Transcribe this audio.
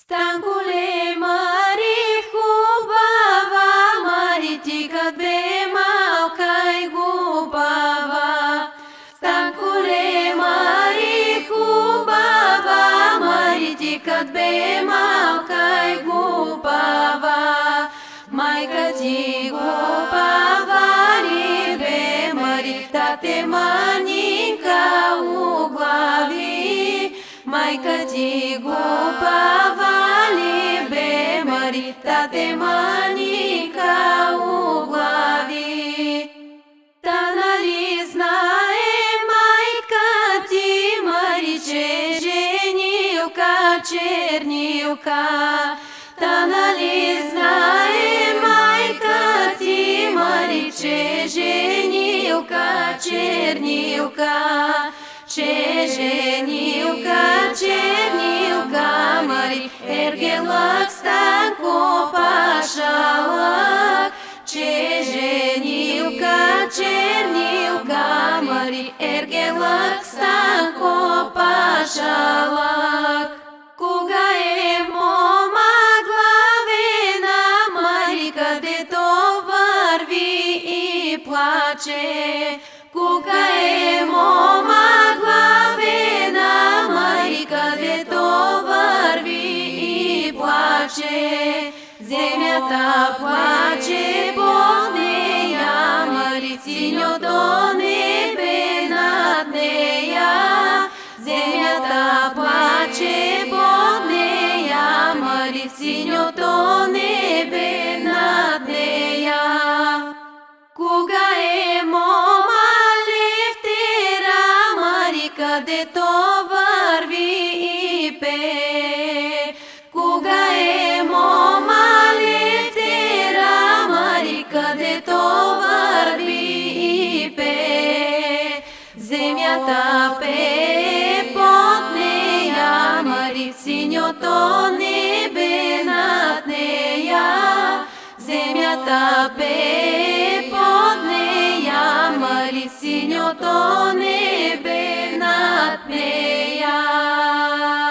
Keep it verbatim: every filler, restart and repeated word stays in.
Станкуле мари хубава, мари ти kad бе малка и глупава. Станкуле мари хубава, мари ти kad бе малка и глупава. Майка ти глупава ли бе, мари, тате манинка у глави. Майка ти глупава ли бе, мари, тате манинка у глави. Та нали знае майка ти, мари, че женилка, чернилка. Та нали знае майка ти, мари, че женилка, чернилка. Че женилка, чернилка, мари, ергелък Станко пашалък. Че женилка, чернилка, мари, ергелък Станко пашалък. Кога е мома главена, мари, където върви и плаче. Кога е мома главена, мари, където върви и плаче. Земята плаче под нея, мари, синьото небе над нея. Земята плаче под нея, мари, синьото небе над нея. Кога е мома левтера, мари, където върви и пее. Кога е мома левтера, мари, където върви и пее. Земята пее под нея, мари, синьото небе над нея. Земята пее под нея, мари, синьото небе над нея.